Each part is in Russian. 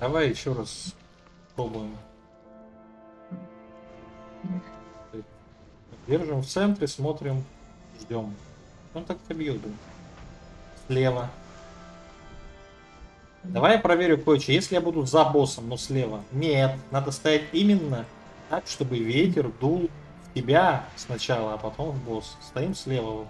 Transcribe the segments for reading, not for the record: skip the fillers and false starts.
Давай еще раз пробуем. Держим в центре, смотрим, ждем. Он так-то бьет, блин. Слева. Давай я проверю кое-что. Если я буду за боссом, но слева. Нет, надо стоять именно так, чтобы ветер дул в тебя сначала, а потом в босс. Стоим слева.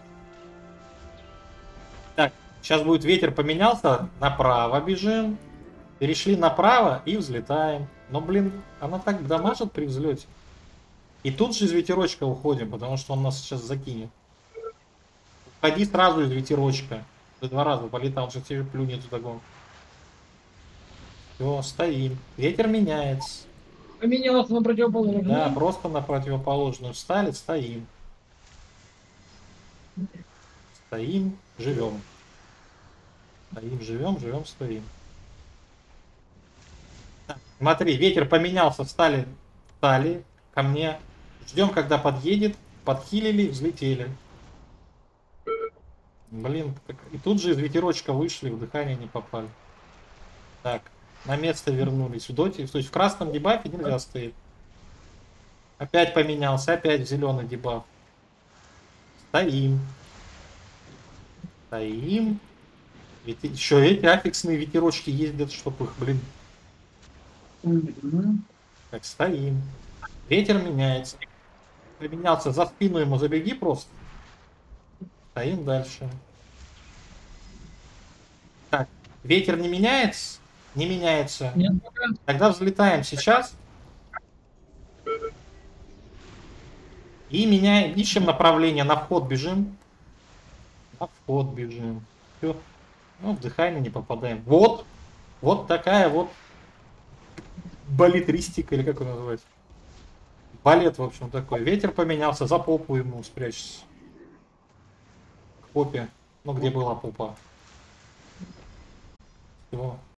Так, сейчас будет ветер поменялся, направо бежим. Перешли направо и взлетаем. Но, блин, она так дамажит при взлете. И тут же из ветерочка уходим, потому что он нас сейчас закинет. Уходи сразу из ветерочка. Ты 2 раза полетал, он же тебе плюнет вдогон. Все, стоим. Ветер меняется. Поменялся на противоположную. Да, просто на противоположную встали, стоим. Стоим, живем. Стоим, живем, живем, стоим. Так, смотри, ветер поменялся, встали, встали ко мне. Ждем, когда подъедет. Подхилили, взлетели. Блин, и тут же из ветерочка вышли, в дыхание не попали. Так, на место вернулись. В доте, то есть в красном дебафе нельзя стоять. Опять поменялся, опять в зеленый дебаф. Стоим. Стоим. Еще эти аффиксные ветерочки ездят, чтобы их, блин. Так, стоим. Ветер меняется. Поменялся, за спину ему забеги просто. Стоим дальше. Так, ветер не меняется? Не меняется. Нет, пока. Тогда взлетаем сейчас. И меняем, ищем направление. На вход бежим. На вход бежим. Все. Ну, в дыхание не попадаем. Вот. Вот такая вот балетристика, или как его называть? Балет, в общем, такой. Ветер поменялся, за попу ему спрячься. К попе. Ну, где была попа. Все.